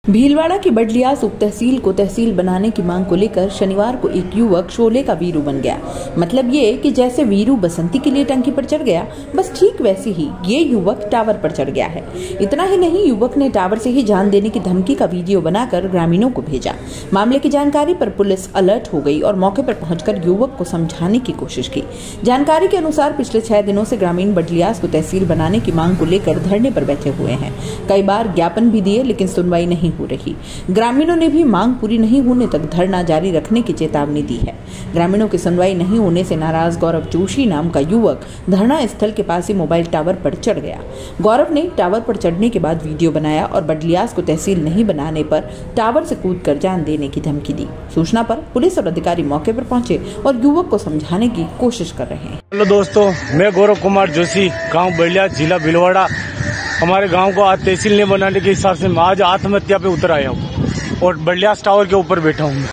भीलवाड़ा की बडलियास उप तहसील को तहसील बनाने की मांग को लेकर शनिवार को एक युवक शोले का वीरू बन गया। मतलब ये कि जैसे वीरू बसंती के लिए टंकी पर चढ़ गया, बस ठीक वैसे ही ये युवक टावर पर चढ़ गया है। इतना ही नहीं, युवक ने टावर से ही जान देने की धमकी का वीडियो बनाकर ग्रामीणों को भेजा। मामले की जानकारी पर पुलिस अलर्ट हो गई और मौके पर पहुंचकर युवक को समझाने की कोशिश की। जानकारी के अनुसार पिछले 6 दिनों से ग्रामीण बडलियास को तहसील बनाने की मांग को लेकर धरने पर बैठे हुए हैं। कई बार ज्ञापन भी दिए, लेकिन सुनवाई नहीं हो रही। ग्रामीणों ने भी मांग पूरी नहीं होने तक धरना जारी रखने की चेतावनी दी है। ग्रामीणों की सुनवाई नहीं होने से नाराज गौरव जोशी नाम का युवक धरना स्थल के पास ही मोबाइल टावर पर चढ़ गया। गौरव ने टावर पर चढ़ने के बाद वीडियो बनाया और बडलियास को तहसील नहीं बनाने पर टावर से कूदकर जान देने की धमकी दी। सूचना पर पुलिस और अधिकारी मौके पर पहुंचे और युवक को समझाने की कोशिश कर रहे हैं। हेलो दोस्तों, मैं गौरव कुमार जोशी, गांव बडलियास, जिला भीलवाड़ा। हमारे गांव को आज तहसील नहीं बनाने के हिसाब से मैं आज आत्महत्या पे उतर आया हूँ और बडलियास टावर के ऊपर बैठा हूँ।